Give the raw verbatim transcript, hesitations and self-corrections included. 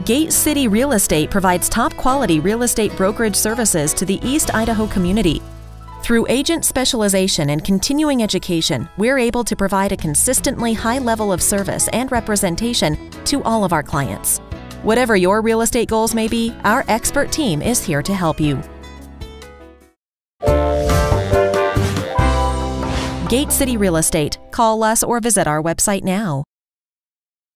Gate City Real Estate provides top-quality real estate brokerage services to the East Idaho community. Through agent specialization and continuing education, we're able to provide a consistently high level of service and representation to all of our clients. Whatever your real estate goals may be, our expert team is here to help you. Gate City Real Estate. Call us or visit our website now.